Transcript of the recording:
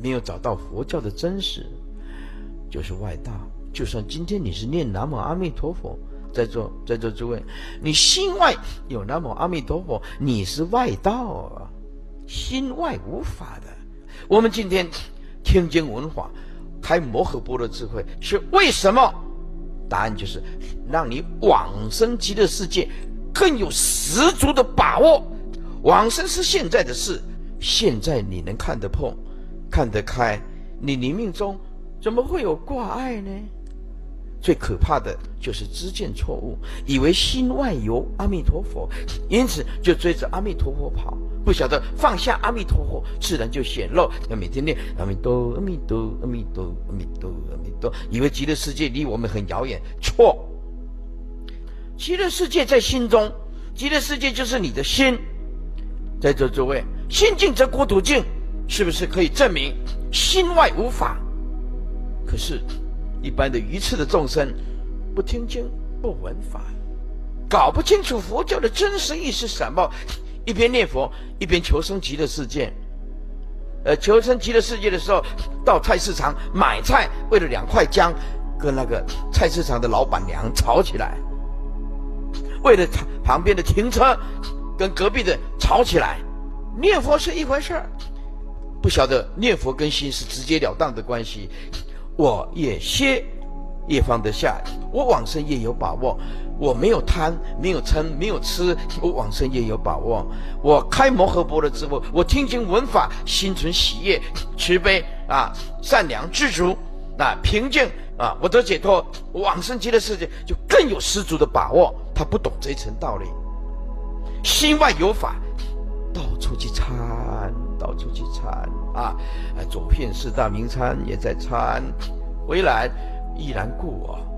没有找到佛教的真实，就是外道。就算今天你是念南无阿弥陀佛，在座诸位，你心外有南无阿弥陀佛，你是外道啊，心外无法的。我们今天听经闻法，开摩诃般若智慧，是为什么？答案就是让你往生极乐世界更有十足的把握。往生是现在的事，现在你能看得破，看得开，你临命中怎么会有挂碍呢？最可怕的就是知见错误，以为心外有阿弥陀佛，因此就追着阿弥陀佛跑，不晓得放下阿弥陀佛，自然就显露。要每天念阿弥陀阿弥陀阿弥陀阿弥陀阿弥陀，以为极乐世界离我们很遥远，错。极乐世界在心中，极乐世界就是你的心。在座诸位，心净则国土净，是不是可以证明心外无法？可是一般的愚痴的众生，不听经不闻法，搞不清楚佛教的真实意是什么，一边念佛一边求生极乐世界。求生极乐世界的时候，到菜市场买菜，为了2块姜，跟那个菜市场的老板娘吵起来；为了旁边的停车，跟隔壁的吵起来。念佛是一回事，不晓得念佛跟心是直截了当的关系。我也歇，也放得下，我往生也有把握。我没有贪，没有嗔，没有痴，我往生也有把握。我开摩诃般若智慧，我听经闻法，心存喜悦、慈悲善良、知足平静我得解脱，我往生极乐世界就更有十足的把握。他不懂这一层道理，心外有法，到处去参，到处去参走遍4大名参也在参，回来依然故我。